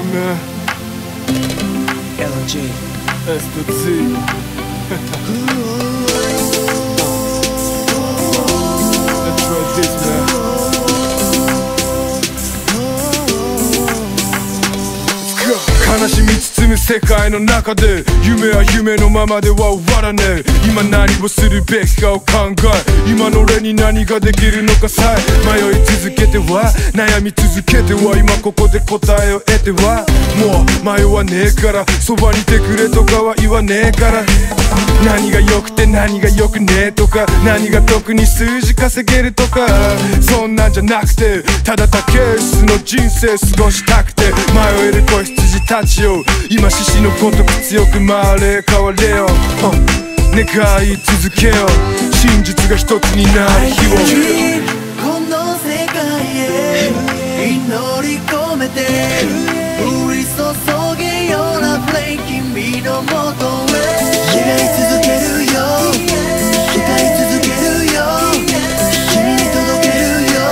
man. LG S to Z. Let's try this, man. Let's go. 悲しみ包む世界の中で夢は夢のままでは終わらねえ。今何をするべきかを考え、今の俺に何ができるのかさえ迷い続けては悩み続けては今ここで答えを得てはもう迷わねえからそばにいてくれとかは言わねえから何が良くて何が良くねえとか何が特に数字稼げるとかそんなんじゃなくてただ竹内の人生過ごしたくて迷える子羊たちよ今獅子のごとく強く回れ変われよ、願い続けよ真実が一つになる日をこの世界へ祈り込めて降り注げようなフレイ君のもとへ願い続けるよ願い続けるよ君に届けるよ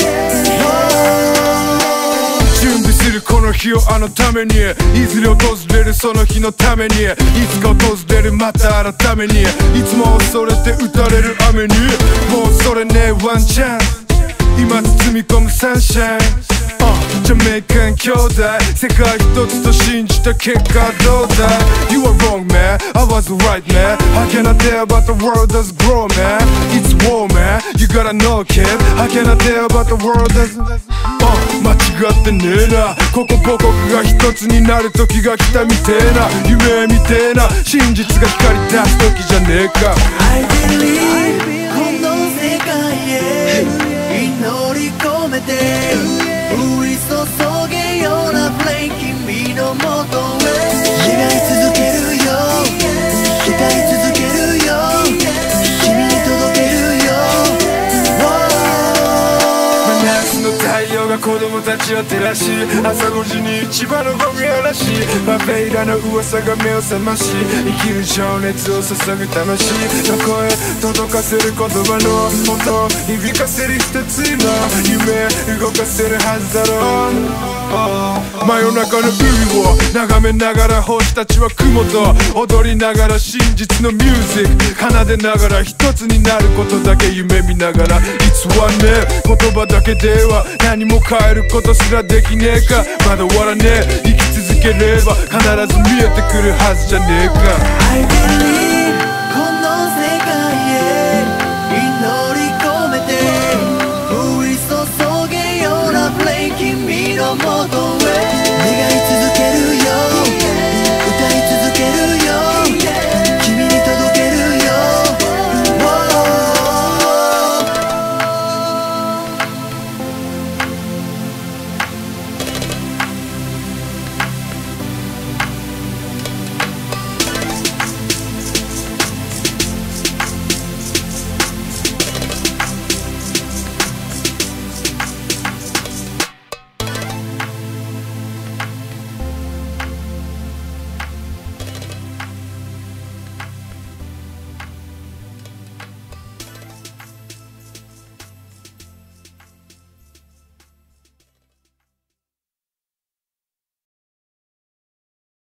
準備するこの日をあのためにいずれ訪れるその日のためにいつか訪れるまた改めにいつも恐れて打たれる雨にもうそれねワンチャン今包み込むサンシャインジャメイカン兄弟世界一つと信じた結果どうだ You are wrong man, I was right man How can I tell about the world that's grow man It's war man, you gotta know kid How can I tell about the world that's 間違ってねえなここ母国が一つになる時が来たみてえな夢みてえな真実が光り出す時じゃねえか I believe この世界へ祈り込めて降り注げようなフレイ君のもとへ願い続けるよ願い続けるよ君に届けるよ真夏の太陽が子供たちを照らし朝5時に市場のゴミ嵐パペイラの噂が目を覚まし生きる情熱を注ぐ魂の声届かせる言葉の音響かせる一つの夢動かせるはずだろう真夜中の海を眺めながら星たちは雲と踊りながら真実のミュージック奏でながら一つになることだけ夢見ながら偽ねえ言葉だけでは何も変えることすらできねえかまだ終わらねえ生き続ければ必ず見えてくるはずじゃねえか I believe この世